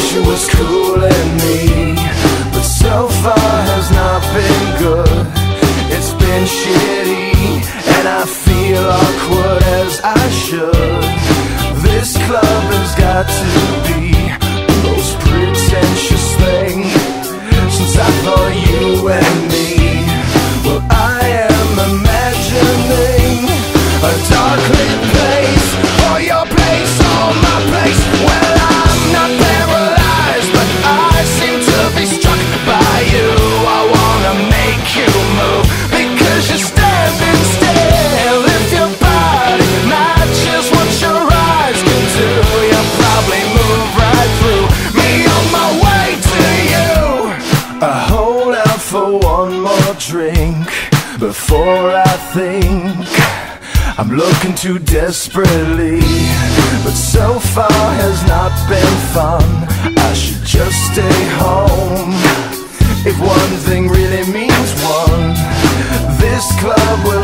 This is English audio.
she was cooling me, but so far has not been good. It's been shitty, and I feel awkward as I should. This club has got to be the most pretentious thing since I thought you and me. Well, I am imagining a dark lit place, or your place, or my place. Well, I'm not paralyzed, but I seem to be struck by you. I wanna make you move, because you're standing still. If your body matches what your eyes can do, you'll probably move right through me on my way to you. I hold out for one more drink before I think I'm looking too desperately, but so far has not been fun. I should just stay home. If one thing really means one, this club will